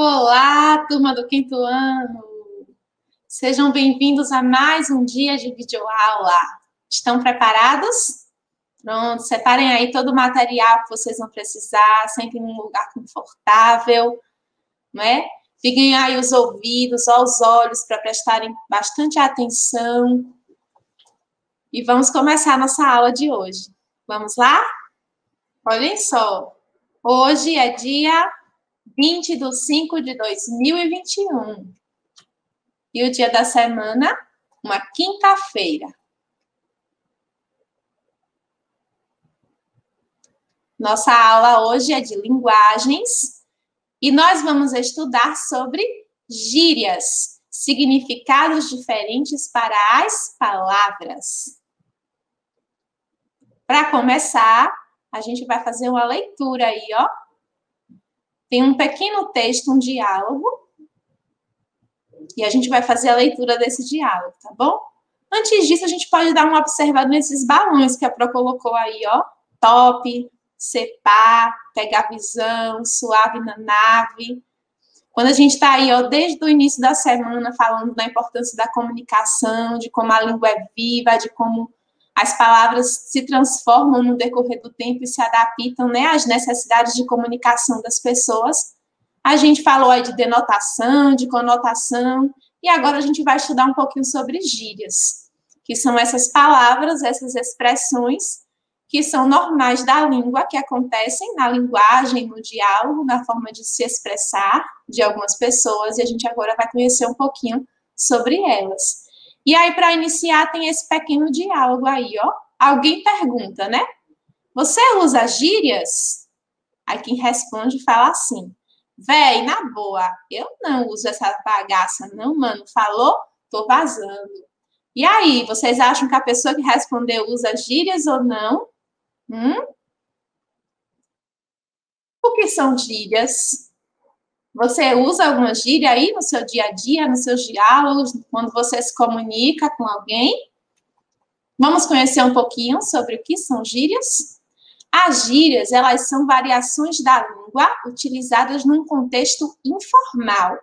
Olá, turma do quinto ano! Sejam bem-vindos a mais um dia de videoaula. Estão preparados? Pronto, separem aí todo o material que vocês vão precisar, sentem num lugar confortável, não é? Fiquem aí os ouvidos, os olhos para prestarem bastante atenção. E vamos começar a nossa aula de hoje. Vamos lá? Olhem só, hoje é dia 20 de 5 de 2021. E o dia da semana, uma quinta-feira. Nossa aula hoje é de linguagens e nós vamos estudar sobre gírias, significados diferentes para as palavras. Para começar, a gente vai fazer uma leitura aí, ó. Tem um pequeno texto, um diálogo, e a gente vai fazer a leitura desse diálogo, tá bom? Antes disso, a gente pode dar uma observada nesses balões que a Pro colocou aí, ó. Top, separ, pegar visão, suave na nave. Quando a gente está aí, ó, desde o início da semana, falando da importância da comunicação, de como a língua é viva, de como as palavras se transformam no decorrer do tempo e se adaptam, né, às necessidades de comunicação das pessoas. A gente falou aí de denotação, de conotação, e agora a gente vai estudar um pouquinho sobre gírias, que são essas palavras, essas expressões que são normais da língua, que acontecem na linguagem, no diálogo, na forma de se expressar de algumas pessoas, e a gente agora vai conhecer um pouquinho sobre elas. E aí, para iniciar, tem esse pequeno diálogo aí, ó. Alguém pergunta, né? Você usa gírias? Aí quem responde fala assim: véi, na boa, eu não uso essa bagaça, não, mano. Falou? Tô vazando. E aí, vocês acham que a pessoa que respondeu usa gírias ou não? O que são gírias? Você usa alguma gíria aí no seu dia a dia, nos seus diálogos, quando você se comunica com alguém? Vamos conhecer um pouquinho sobre o que são gírias? As gírias, elas são variações da língua utilizadas num contexto informal.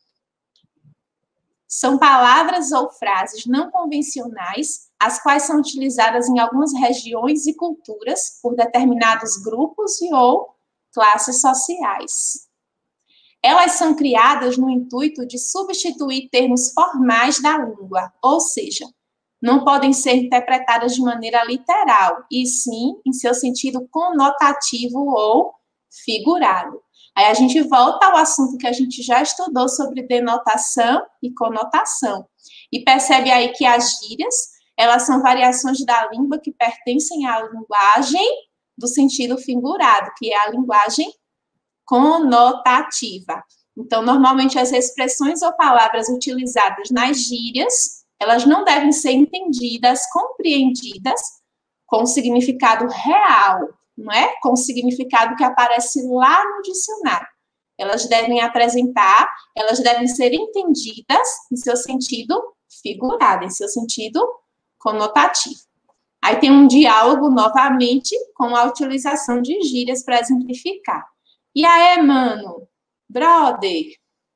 São palavras ou frases não convencionais, as quais são utilizadas em algumas regiões e culturas por determinados grupos e ou classes sociais. Elas são criadas no intuito de substituir termos formais da língua, ou seja, não podem ser interpretadas de maneira literal, e sim em seu sentido conotativo ou figurado. Aí a gente volta ao assunto que a gente já estudou sobre denotação e conotação. E percebe aí que as gírias, elas são variações da língua que pertencem à linguagem do sentido figurado, que é a linguagem conotativa. Então, normalmente, as expressões ou palavras utilizadas nas gírias, elas não devem ser entendidas, compreendidas com significado real, não é? Com o significado que aparece lá no dicionário. Elas devem apresentar, elas devem ser entendidas em seu sentido figurado, em seu sentido conotativo. Aí tem um diálogo, novamente, com a utilização de gírias para exemplificar. E aí, mano, brother?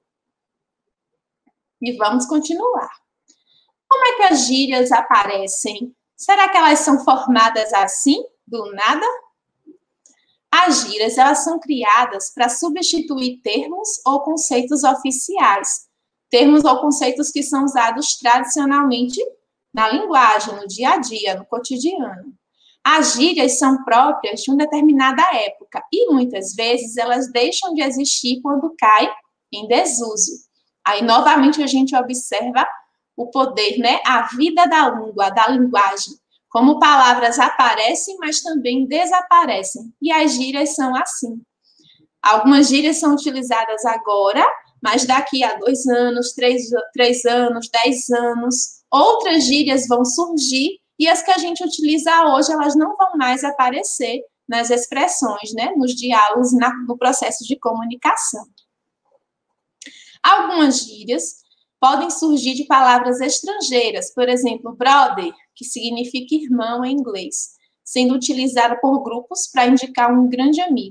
E vamos continuar. Como é que as gírias aparecem? Será que elas são formadas assim, do nada? As gírias, elas são criadas para substituir termos ou conceitos oficiais. Termos ou conceitos que são usados tradicionalmente na linguagem, no dia a dia, no cotidiano. As gírias são próprias de uma determinada época e, muitas vezes, elas deixam de existir quando caem em desuso. Aí, novamente, a gente observa o poder, né? A vida da língua, da linguagem. Como palavras aparecem, mas também desaparecem. E as gírias são assim. Algumas gírias são utilizadas agora, mas daqui a 2 anos, 3 anos, 10 anos, outras gírias vão surgir. E as que a gente utiliza hoje, elas não vão mais aparecer nas expressões, né? Nos diálogos, no processo de comunicação. Algumas gírias podem surgir de palavras estrangeiras, por exemplo, brother, que significa irmão em inglês, sendo utilizada por grupos para indicar um grande amigo.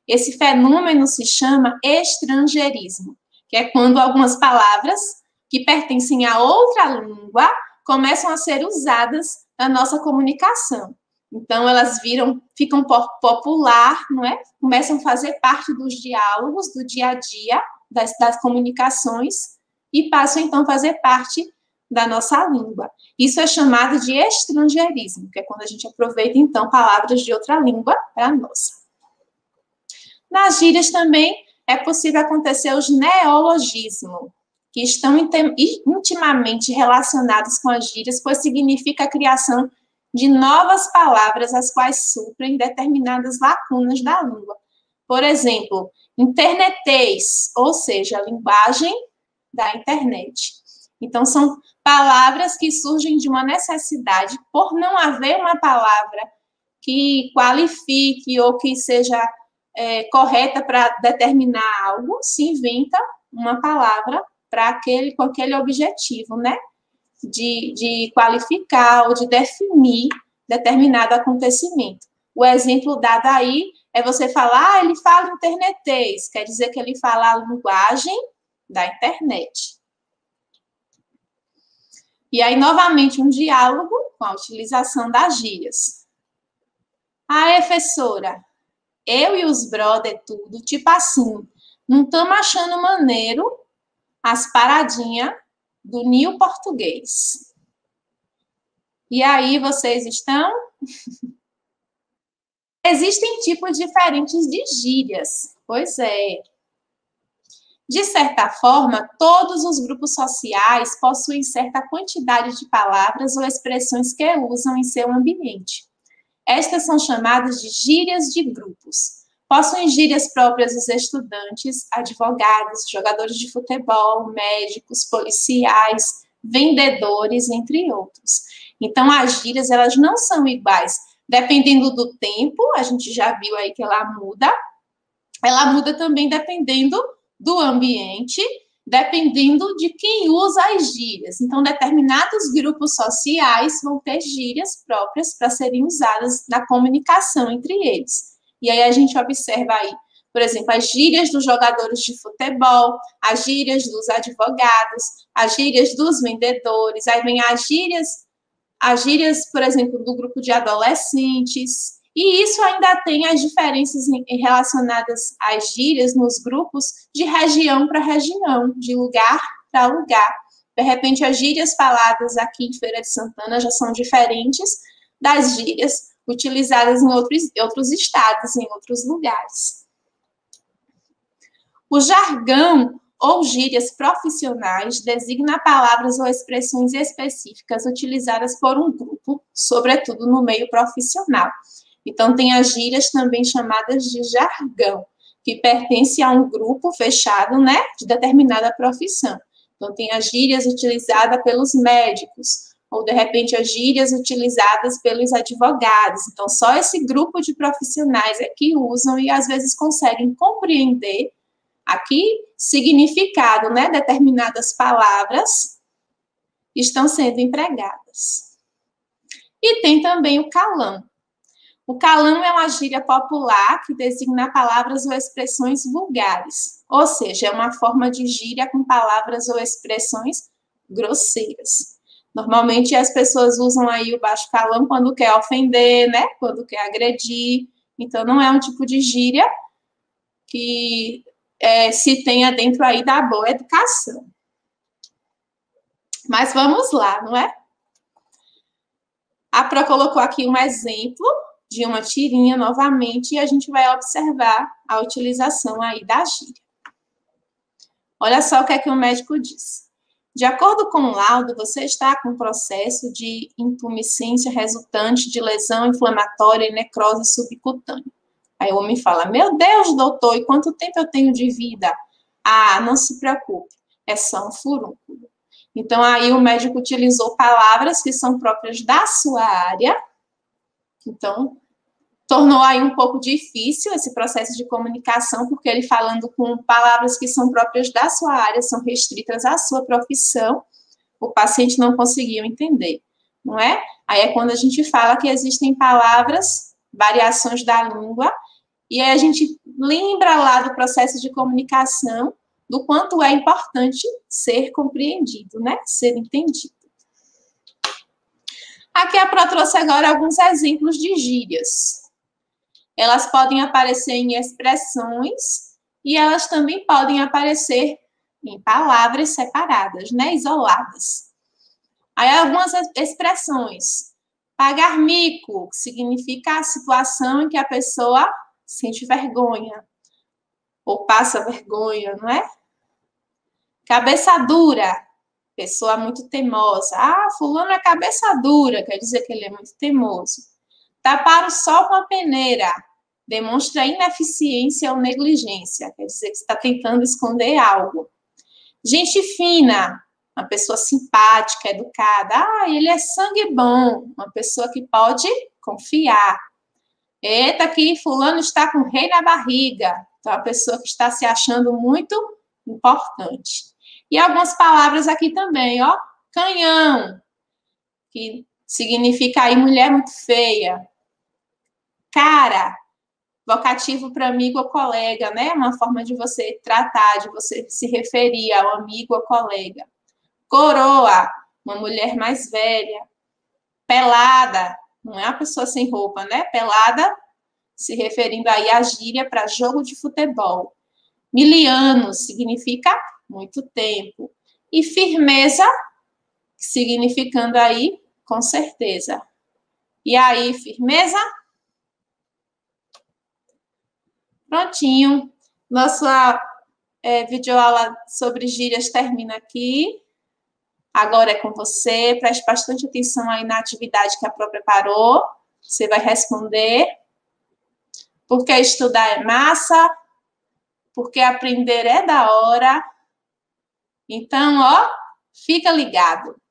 Esse fenômeno se chama estrangeirismo, que é quando algumas palavras que pertencem a outra língua começam a ser usadas na nossa comunicação. Então, elas ficam popular, não é? Começam a fazer parte dos diálogos, do dia a dia, das comunicações, e passam, então, a fazer parte da nossa língua. Isso é chamado de estrangeirismo, que é quando a gente aproveita, então, palavras de outra língua para a nossa. Nas gírias também é possível acontecer os neologismos, que estão intimamente relacionados com as gírias, pois significa a criação de novas palavras, as quais suprem determinadas lacunas da língua. Por exemplo, internetês, ou seja, a linguagem da internet. Então, são palavras que surgem de uma necessidade, por não haver uma palavra que qualifique ou que seja correta para determinar algo, se inventa uma palavra com aquele objetivo, né? De qualificar ou de definir determinado acontecimento. O exemplo dado aí é você falar, ele fala internetês, quer dizer que ele fala a linguagem da internet. E aí, novamente, um diálogo com a utilização das gírias. Professora, eu e os brother tudo, tipo assim, não estamos achando maneiro as paradinhas do Nil Português. E aí, vocês estão? Existem tipos diferentes de gírias. Pois é. De certa forma, todos os grupos sociais possuem certa quantidade de palavras ou expressões que usam em seu ambiente. Estas são chamadas de gírias de grupos. Possuem gírias próprias os estudantes, advogados, jogadores de futebol, médicos, policiais, vendedores, entre outros. Então, as gírias, elas não são iguais. Dependendo do tempo, a gente já viu aí que ela muda também dependendo do ambiente, dependendo de quem usa as gírias. Então, determinados grupos sociais vão ter gírias próprias para serem usadas na comunicação entre eles. E aí a gente observa aí, por exemplo, as gírias dos jogadores de futebol, as gírias dos advogados, as gírias dos vendedores, aí vem as gírias, por exemplo, do grupo de adolescentes. E isso ainda tem as diferenças relacionadas às gírias nos grupos de região para região, de lugar para lugar. De repente, as gírias faladas aqui em Feira de Santana já são diferentes das gírias utilizadas em outros estados, em outros lugares. O jargão ou gírias profissionais designa palavras ou expressões específicas utilizadas por um grupo, sobretudo no meio profissional. Então, tem as gírias também chamadas de jargão, que pertence a um grupo fechado, né, de determinada profissão. Então, tem as gírias utilizadas pelos médicos, ou, de repente, as gírias utilizadas pelos advogados. Então, só esse grupo de profissionais é que usam e, às vezes, conseguem compreender aqui significado, né, determinadas palavras estão sendo empregadas. E tem também o calão. O calão é uma gíria popular que designa palavras ou expressões vulgares, ou seja, é uma forma de gíria com palavras ou expressões grosseiras. Normalmente as pessoas usam aí o baixo calão quando quer ofender, né? Quando quer agredir. Então não é um tipo de gíria que se tenha dentro aí da boa educação. Mas vamos lá, não é? A Pro colocou aqui um exemplo de uma tirinha novamente e a gente vai observar a utilização aí da gíria. Olha só o que é que o médico diz. De acordo com o laudo, você está com processo de intumescência resultante de lesão inflamatória e necrose subcutânea. Aí o homem fala, meu Deus, doutor, e quanto tempo eu tenho de vida? Ah, não se preocupe, é só um furúnculo. Então, aí o médico utilizou palavras que são próprias da sua área. Então, tornou aí um pouco difícil esse processo de comunicação, porque ele falando com palavras que são próprias da sua área, são restritas à sua profissão, o paciente não conseguiu entender, não é? Aí é quando a gente fala que existem palavras, variações da língua, E aí a gente lembra lá do processo de comunicação, do quanto é importante ser compreendido, né? Ser entendido. Aqui a Pro trouxe agora alguns exemplos de gírias. Elas podem aparecer em expressões e elas também podem aparecer em palavras separadas, né? Isoladas. Aí algumas expressões. Pagar mico, que significa a situação em que a pessoa sente vergonha ou passa vergonha, não é? Cabeça dura, pessoa muito teimosa. Ah, fulano é cabeça dura, quer dizer que ele é muito teimoso. Tapar o sol com a peneira, demonstra ineficiência ou negligência, quer dizer que está tentando esconder algo. Gente fina, uma pessoa simpática, educada. Ah, ele é sangue bom, uma pessoa que pode confiar. Eita, que fulano está com rei na barriga. Então, a pessoa que está se achando muito importante. E algumas palavras aqui também, ó. Canhão, que significa aí mulher muito feia. Cara, vocativo para amigo ou colega, né? Uma forma de você tratar, de você se referir ao amigo ou colega. Coroa, uma mulher mais velha. Pelada, não é uma pessoa sem roupa, né? Pelada, se referindo aí à gíria para jogo de futebol. Miliano significa muito tempo. E firmeza, significando aí com certeza. E aí, firmeza? Prontinho. Nossa videoaula sobre gírias termina aqui. Agora é com você. Preste bastante atenção aí na atividade que a Pro preparou. Você vai responder. Porque estudar é massa. Porque aprender é da hora. Então, ó, fica ligado.